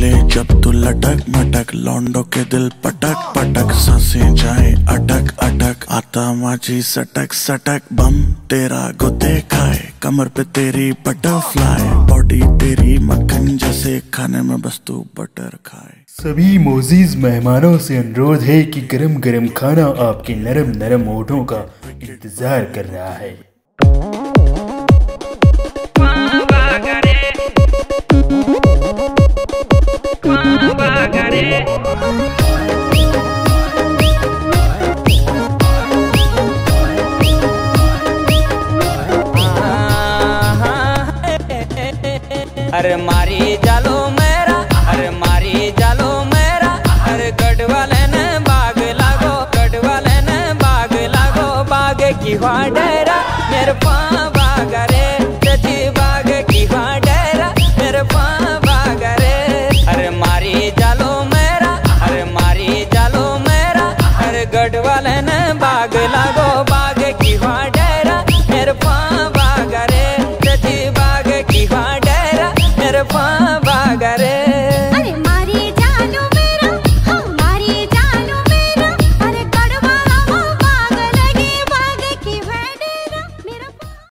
चले जब तू लटक मटक, लौंडों के दिल पटक पटक, सांसें जाए अटक अटक, आता माझी सटक सटक, बम तेरा गुते खाए, कमर पे तेरी बटरफ्लाई, बॉडी तेरी मक्खन जैसे, खाने में बस तू बटर खाए। सभी मोजीज मेहमानों से अनुरोध है कि गरम गरम खाना आपके नरम नरम होठों का इंतजार कर रहा है। अरे मारी जालो मेरा, अरे मारी जालो मेरा, अरे गढ़ वाले ने बाग लागो, गढ़ वाले ने बाग लागो, बाग की डेरा मेरे पाँ बाग रे, सची बाग की डेरा मेरे पाँ बाग रे। अरे मारी जालो मेरा, अरे मारी जालो मेरा, अरे गढ़ वाले ने बाग लागो।